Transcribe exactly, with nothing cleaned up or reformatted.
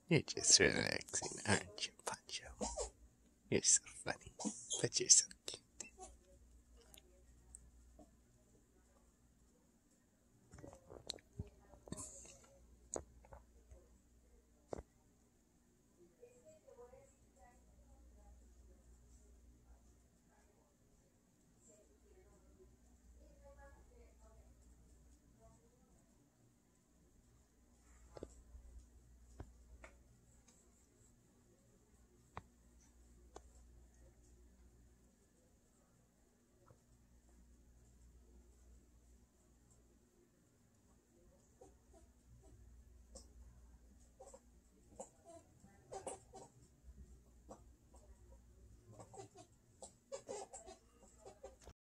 You're just relaxing, aren't you, Pancho? You're so funny, but you're so